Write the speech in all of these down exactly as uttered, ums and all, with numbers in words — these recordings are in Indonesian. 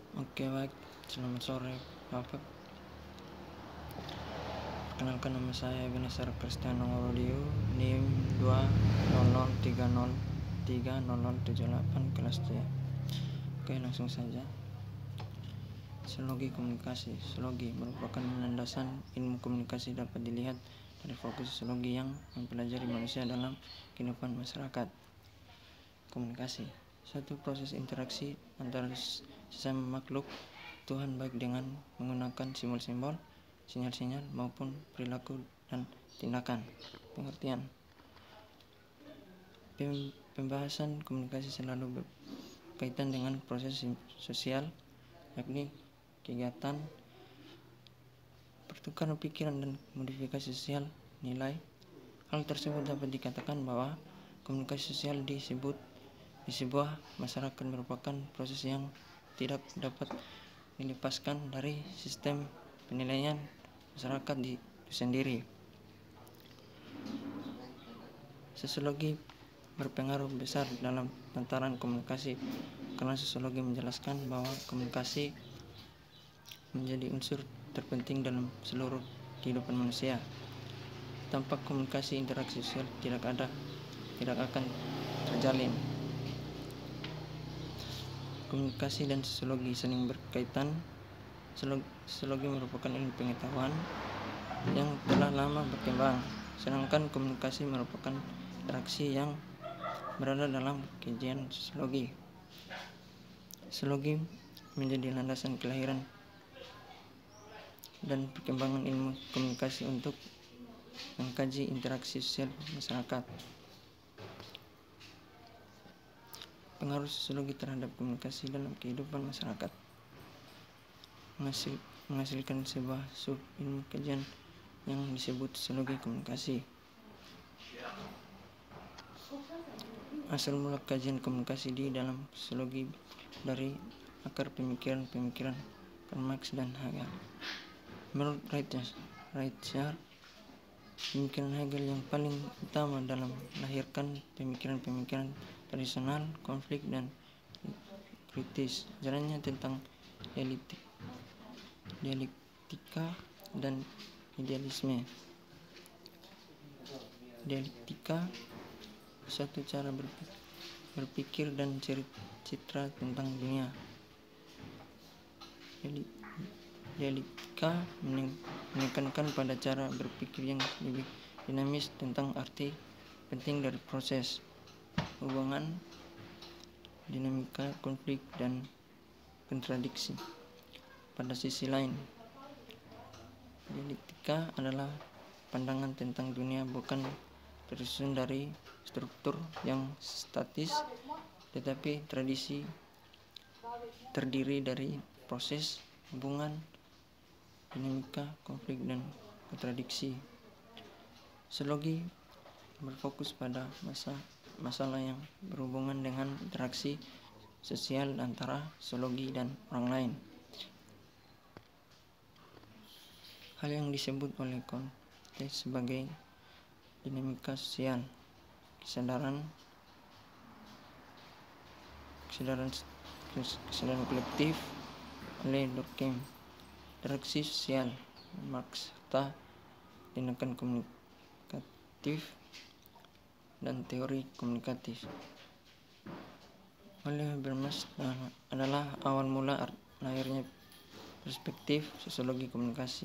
Oke, baik. Selamat sore, Bapak. Perkenalkan, nama saya Ebenezer Kristiano Rodio, N I M dua nol nol tiga nol tiga nol nol tujuh delapan, kelas C. Oke, langsung saja. Sosiologi komunikasi. Sosiologi merupakan landasan ilmu komunikasi, dapat dilihat dari fokus sosiologi yang mempelajari manusia dalam kehidupan masyarakat. Komunikasi, satu proses interaksi antara sesama makhluk Tuhan, baik dengan menggunakan simbol-simbol, sinyal-sinyal, maupun perilaku dan tindakan. Pengertian. Pembahasan komunikasi selalu berkaitan dengan proses sosial, yakni kegiatan pertukaran pikiran dan modifikasi sosial nilai. Hal tersebut dapat dikatakan bahwa komunikasi sosial disebut di sebuah masyarakat merupakan proses yang tidak dapat dilepaskan dari sistem penilaian masyarakat di itu sendiri. Sosiologi berpengaruh besar dalam tataran komunikasi karena sosiologi menjelaskan bahwa komunikasi menjadi unsur terpenting dalam seluruh kehidupan manusia. Tanpa komunikasi, interaksi sosial tidak ada, tidak akan terjalin. Komunikasi dan sosiologi saling berkaitan. Sosiologi merupakan ilmu pengetahuan yang telah lama berkembang, sedangkan komunikasi merupakan interaksi yang berada dalam kajian sosiologi. Sosiologi menjadi landasan kelahiran dan perkembangan ilmu komunikasi untuk mengkaji interaksi sosial masyarakat. Pengaruh sosiologi terhadap komunikasi dalam kehidupan masyarakat. Menghasil, menghasilkan sebuah sub ilmu kajian yang disebut sosiologi komunikasi. Asal mula kajian komunikasi di dalam sosiologi dari akar pemikiran-pemikiran Karl Marx dan Hegel. Menurut Reichard, pemikiran Hegel yang paling utama dalam melahirkan pemikiran-pemikiran tradisional, konflik, dan kritis. Jalannya tentang dialektik, dialektika dan idealisme. Dialektika suatu cara berpikir dan citra tentang dunia. Dialektika menekankan pada cara berpikir yang lebih dinamis tentang arti penting dari proses, hubungan, dinamika, konflik, dan kontradiksi. Pada sisi lain, dialektika adalah pandangan tentang dunia bukan tersusun dari struktur yang statis, tetapi tradisi terdiri dari proses, hubungan, dinamika, konflik, dan kontradiksi. Sosiologi berfokus pada masa masalah yang berhubungan dengan interaksi sosial antara sosiologi dan orang lain. Hal yang disebut oleh Comte sebagai dinamika sosial, kesadaran, kesadaran, kesadaran kolektif oleh Durkheim, interaksi sosial, Marx, serta tindakan komunikatif dan teori komunikatif. Oleh Habermas adalah awal mula lahirnya perspektif sosiologi komunikasi.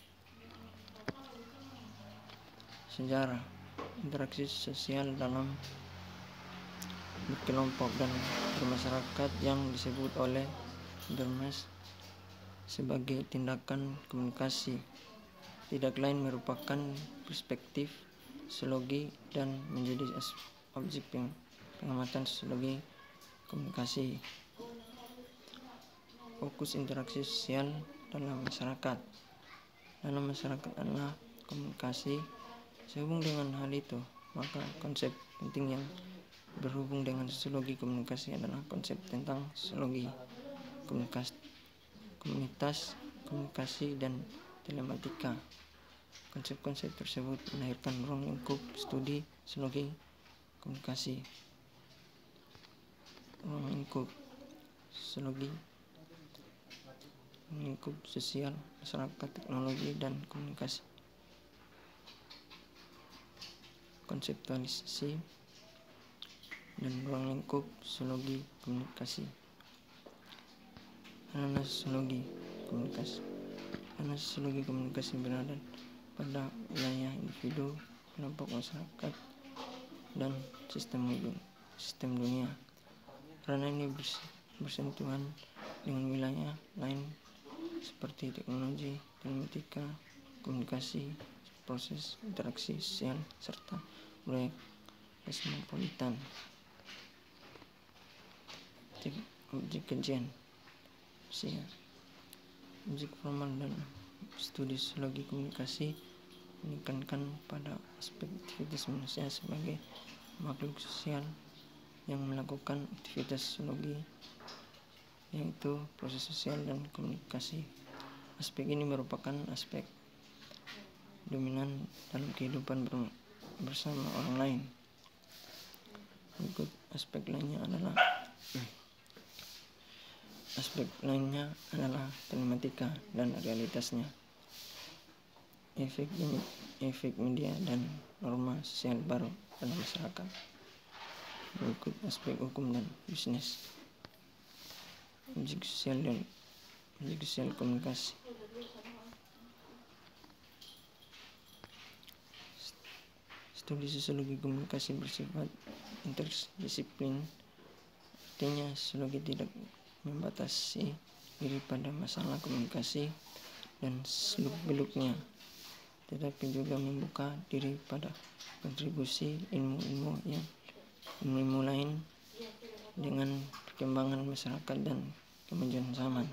Sejarah interaksi sosial dalam berkelompok dan bermasyarakat yang disebut oleh Habermas sebagai tindakan komunikasi tidak lain merupakan perspektif sosiologi dan menjadi objek pengamatan sosiologi komunikasi. Fokus interaksi sosial dalam masyarakat. Dalam masyarakat adalah komunikasi. Sehubung dengan hal itu, maka konsep penting yang berhubung dengan sosiologi komunikasi adalah konsep tentang sosiologi komunikasi, komunitas, komunikasi, dan telematika. Konsep-konsep tersebut melahirkan ruang lingkup studi sosiologi komunikasi. Ruang lingkup sosiologi lingkup sosial, masyarakat, teknologi, dan komunikasi. Konseptualisasi dan ruang lingkup sosiologi komunikasi. Ranah sosiologi komunikasi. Ranah sosiologi komunikasi berada pada wilayah individu, kelompok masyarakat, dan sistem sistem dunia. Ranah ini bersentuhan dengan wilayah lain seperti teknologi, telematika, komunikasi, proses interaksi sosial, serta budaya kosmopolitan. Objek kajian usia. Objek formal dan studi sosiologi komunikasi menekankan pada aspek aktivitas manusia sebagai makhluk sosial yang melakukan aktivitas sosiologi, yaitu proses sosial dan komunikasi. Aspek ini merupakan aspek dominan dalam kehidupan bersama orang lain. Berikut aspek lainnya adalah aspek lainnya adalah telematika dan realitasnya, efek efek media dan norma sosial baru dalam masyarakat. Berikut aspek hukum dan bisnis. Objek sosial dan objek sosial komunikasi. Studi sosiologi komunikasi bersifat interdisiplin, artinya sosiologi tidak membatasi diri pada masalah komunikasi dan seluk-beluknya, tetapi juga membuka diri pada kontribusi ilmu-ilmu yang ilmu lain dengan perkembangan masyarakat dan kemajuan zaman.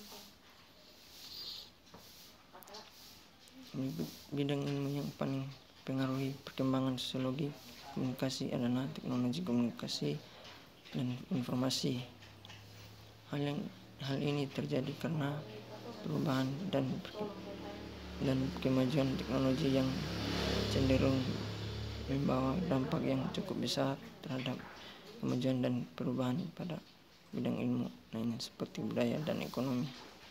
Bidang ilmu yang paling pengaruhi perkembangan sosiologi komunikasi adalah teknologi komunikasi dan informasi. Hal yang hal ini terjadi karena perubahan dan dan kemajuan teknologi yang cenderung membawa dampak yang cukup besar terhadap kemajuan dan perubahan pada bidang ilmu lainnya seperti budaya dan ekonomi.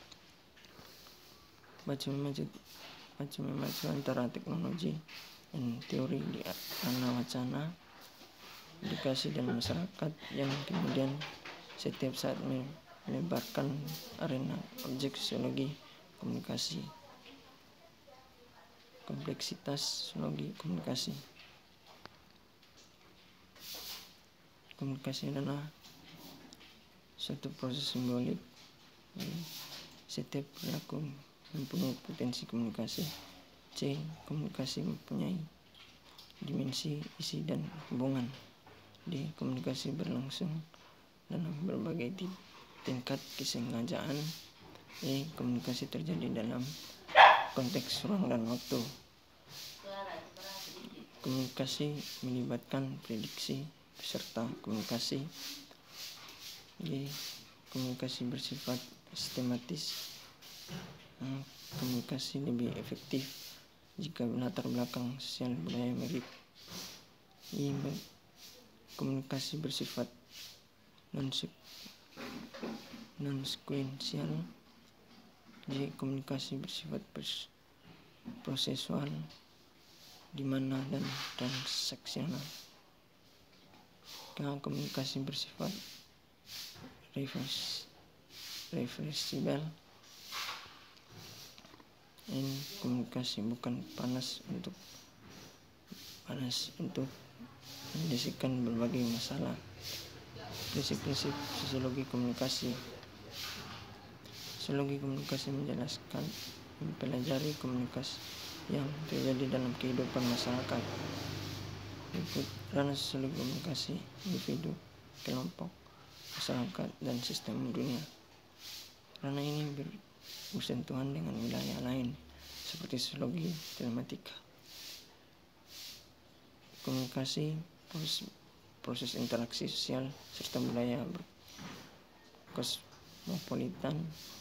Baca memacu, baca memacu antara teknologi dan teori di ranah wacana, edukasi dan masyarakat yang kemudian setiap saat melebarkan arena objek sosiologi komunikasi. Kompleksitas sosiologi komunikasi. Komunikasi adalah suatu proses simbolik. Setiap perilaku mempunyai potensi komunikasi. C. Komunikasi mempunyai dimensi, isi, dan hubungan. D. Komunikasi berlangsung dalam berbagai tingkat kesengajaan. E. Komunikasi terjadi dalam konteks ruang dan waktu. Komunikasi melibatkan prediksi peserta komunikasi. G. Komunikasi bersifat sistematis. Komunikasi lebih efektif jika latar belakang sosial budaya mirip. I. Komunikasi bersifat non-sekuensial. J. Komunikasi bersifat prosesual, di mana dan transaksional. K. Komunikasi bersifat reversibel. N. Komunikasi bukan panas untuk panas untuk mendiskusikan berbagai masalah. Prinsip-prinsip sosiologi komunikasi. Sosiologi komunikasi menjelaskan mempelajari komunikasi yang terjadi dalam kehidupan masyarakat. Berikut ranah sosiologi komunikasi: individu, kelompok, masyarakat, dan sistem dunia. Ranah ini bersentuhan dengan wilayah lain seperti sosiologi, telematika. Komunikasi, proses, proses interaksi sosial, serta budaya kosmopolitan.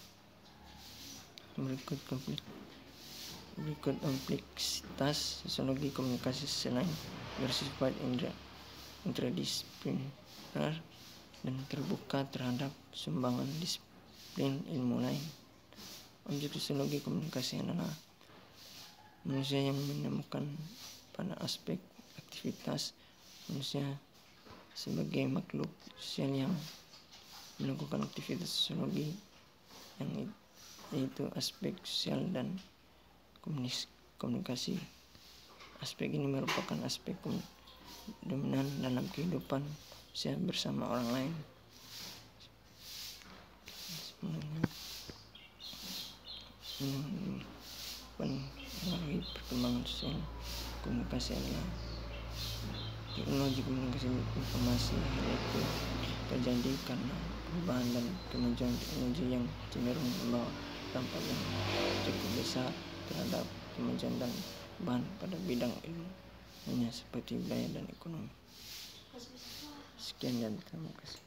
Berikut konflik berikut kompleksitas sosiologi komunikasi selain bersifat interdisipliner dan terbuka terhadap sumbangan disiplin ilmu lain. Objek sosiologi komunikasi adalah manusia yang menemukan pada aspek aktivitas manusia sebagai makhluk sosial yang melakukan aktivitas sosiologi yang yaitu aspek sosial dan komunikasi. Aspek ini merupakan aspek dominan dalam kehidupan manusia bersama orang lain. Melalui perkembangan sosial komunikasi adalah teknologi komunikasi informasi. Hal itu terjadi karena perubahan dan kemajuan teknologi yang cenderung membawa dampak yang cukup besar terhadap kemajuan dan perubahan pada bidang ilmu seperti budaya dan ekonomi. Sekian dan terima kasih.